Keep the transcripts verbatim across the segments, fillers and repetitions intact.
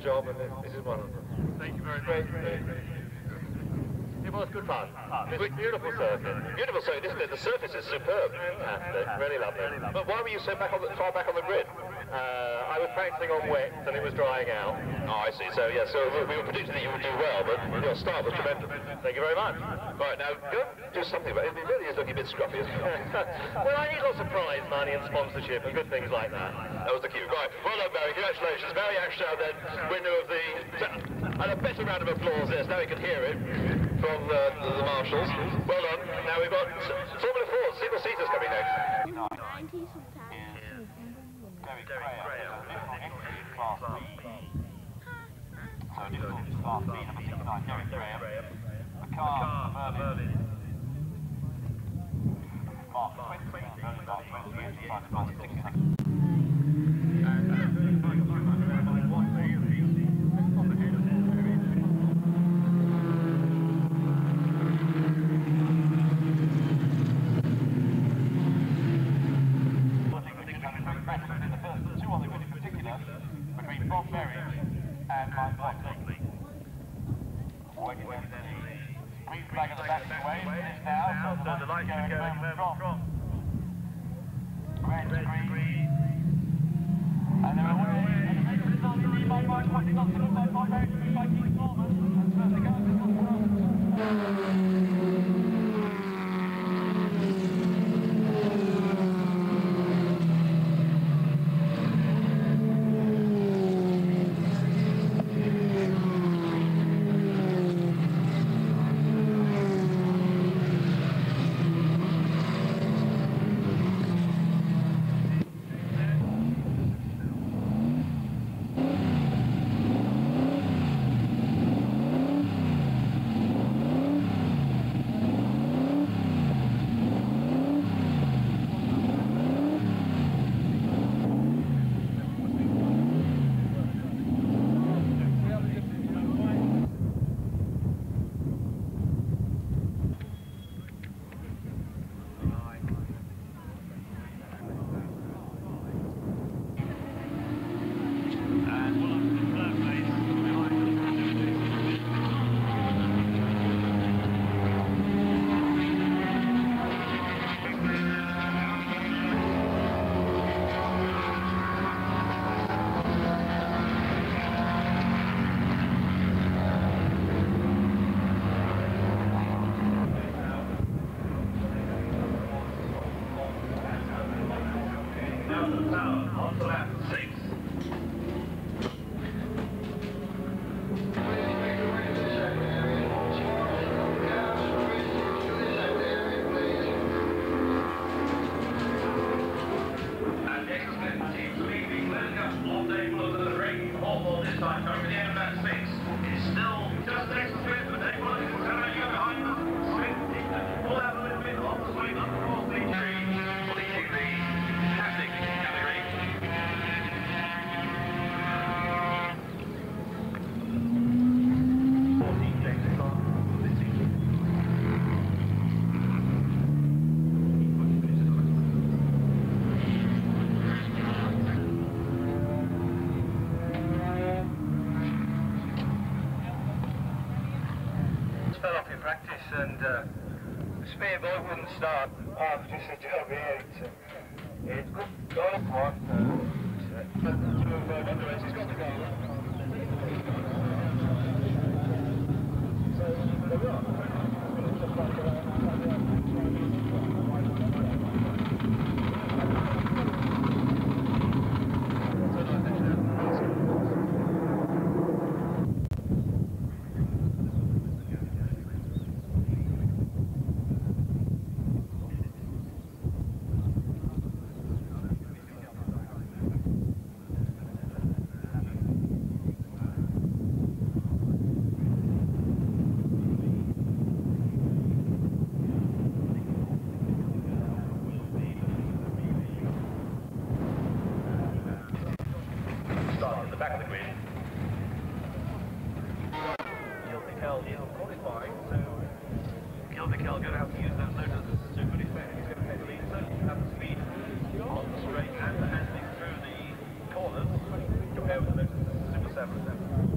job, and this is one of them. Thank you very Great, much. great, great. It was good fun. It's a beautiful circuit. Beautiful circuit, isn't it? The surface is superb. Fantastic. Really lovely. But why were you so back on the, far back on the grid? Uh, I was practicing on wet and it was drying out. Oh, I see. So, yeah, so we were predicting that you would do well, but your start was tremendous. Thank you very much. Right, now, go do something about it. It really is looking a bit scruffy, isn't it? Well, I need lots of prize money and sponsorship and good things like that. That was the cue. Right, well done, Barry. Congratulations. Barry Ashdown, then, winner of the... And a better round of applause, yes. Now we can hear it from uh, the, the marshals. Well done. Now we've got Formula four, single seaters coming next. nineties sometimes. Very Graham, Class B. So difficult Class B, number sixty-nine, Derek Graham. The car for Berlin. Mark twenty, Berlin Mark twenty, exercise class sixty-nine. And my Whatley. Working with the green flag at the back of the way is now, so the lights are going from red to green. And they're away. And the result is by by Whatley, not to by by Barry, to by Keith Norman. And first they go to the Hawthorn this time, coming to the end of that six. It's still just next to Smith, but they've got a little kind of go behind them. Smith will have a little bit off the swing up across the tree, leading the Paddock category. fourteen James Clark this season. Fell off in practice and uh, the spear boy wouldn't start after just a job here. It's, uh, it's good going for it. Uh, but the two of uh, one race has got to go. So there we are. At the back of the grid. Gilbickel is qualifying, so Gilbickel going to have to use those loaders to good effect. He's going to take the lead, certainly have the speed on the straight and the handling through the corners compared with the Super seven.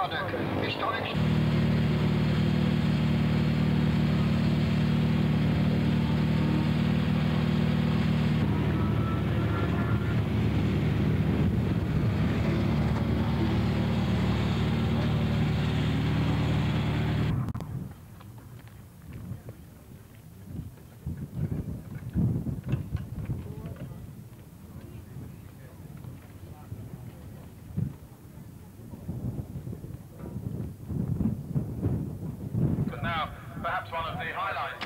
Paddock. Historic. Now, perhaps one of the highlights.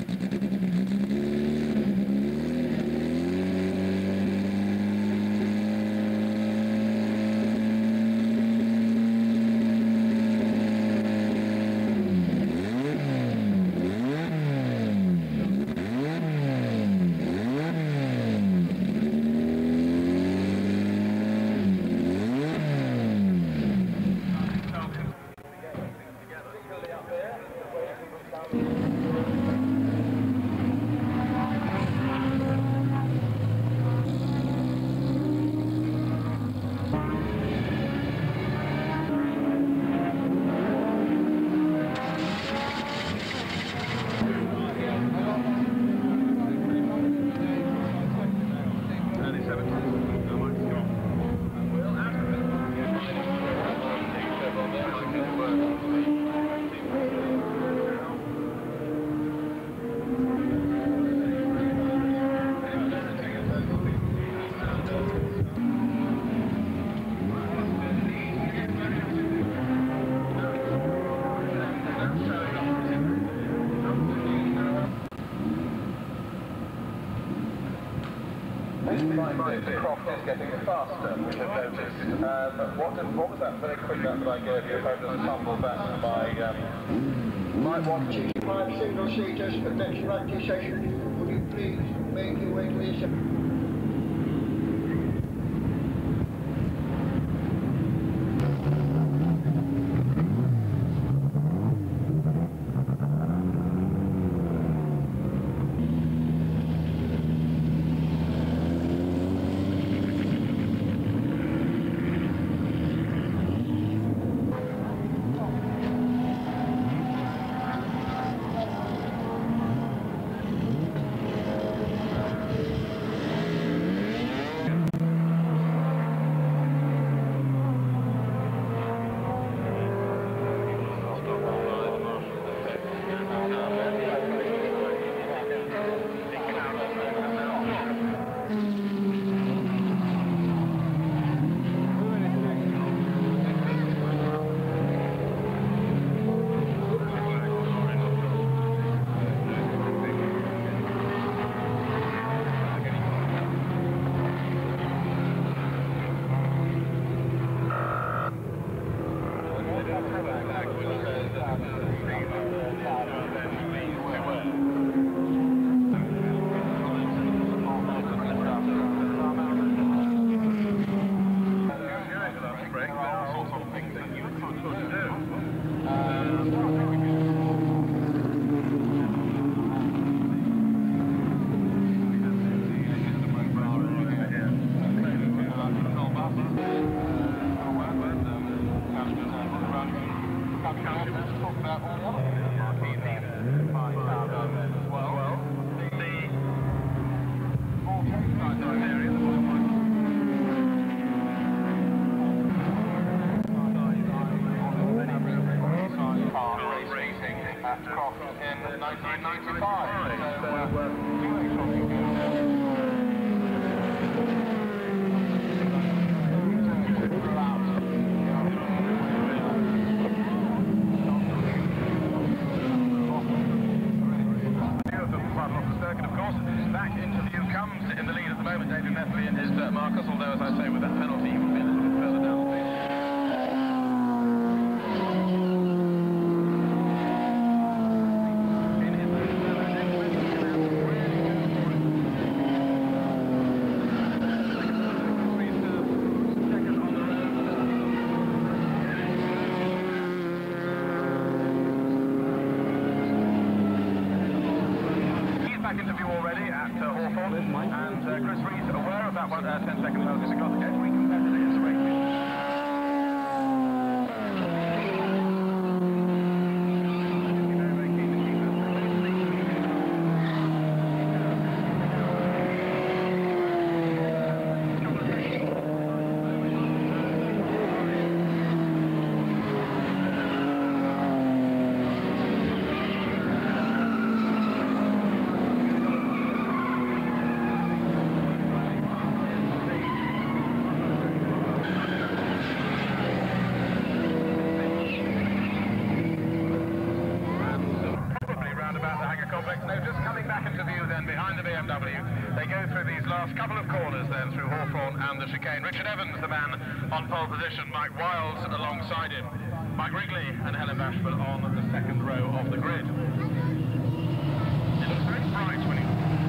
The Croft is getting faster, which I've noticed. Uh, but what, did, what was that very quick lap that I gave you? If I just tumble back by... Um, Might want sixty-five single seaters for next practice session. Would you please make your way to this? At Croft in nineteen ninety-five. So, uh, back into view comes in the lead at the moment, David Whatley and his uh, Marcus, although as I say with that penalty he will be a little bit further down the pitch. Back into view already at uh, Hawthorn, and uh, Chris Rees aware of that one, uh, ten second penalty because against three competitors in the race. M W. They go through these last couple of corners then through Hawthorn and the chicane. Richard Evans, the man on pole position, Mike Wiles alongside him, Mike Wrigley and Helen Bashford on the second row of the grid. It looks very bright when he...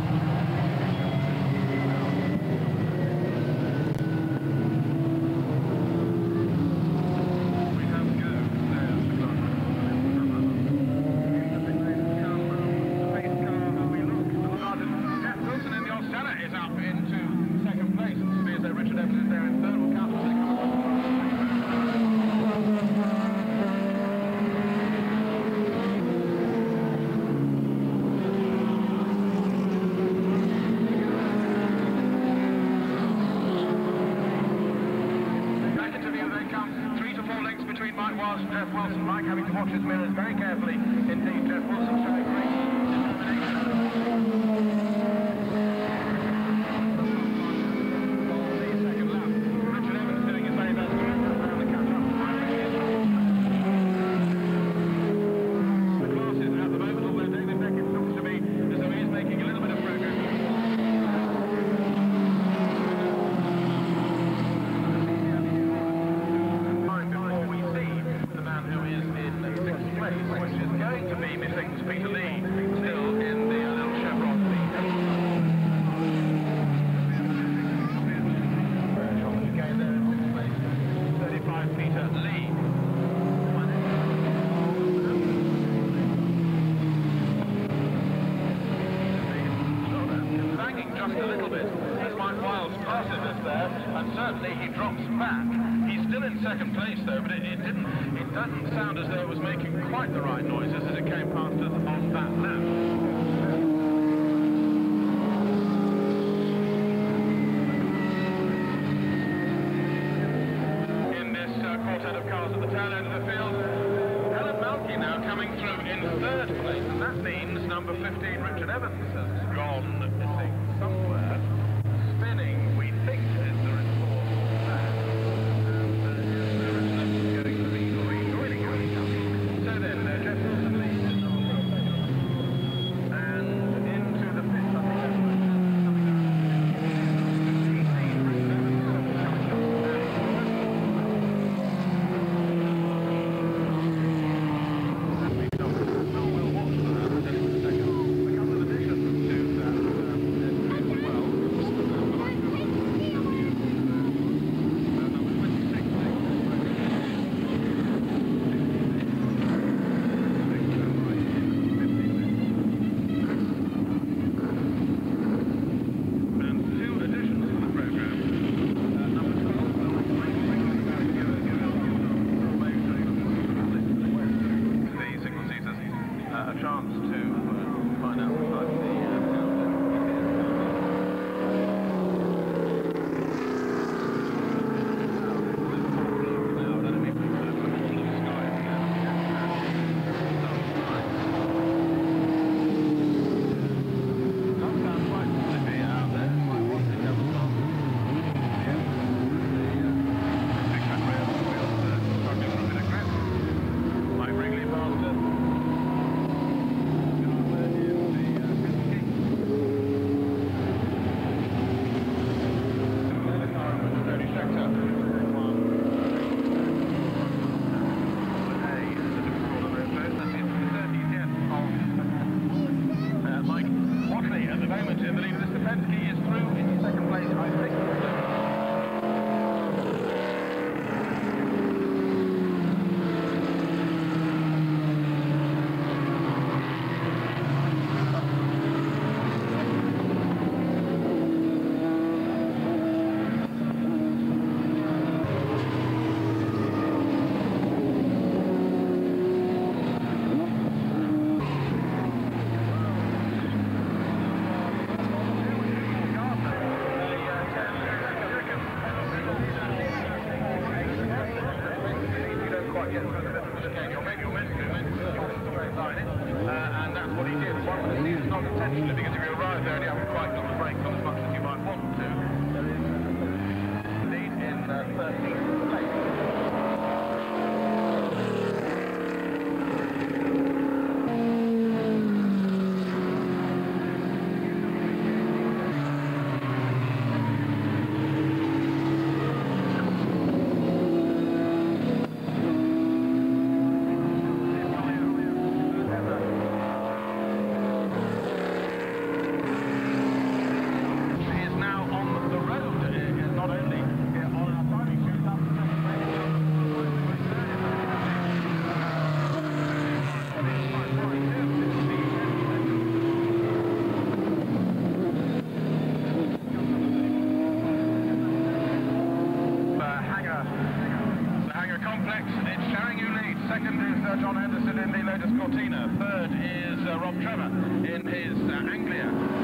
Second place though, but it, it didn't, it doesn't sound as though it was making quite the right noises as it came past us on that lap. In this uh, quartet of cars at the tail end of the field, Helen Malky now coming through in third place, and that means number fifteen, Richard Evans, has gone missing somewhere, spinning, we think is the report of that. uh, John Henderson in the latest Cortina. Third is uh, Rob Trevor in his uh, Anglia.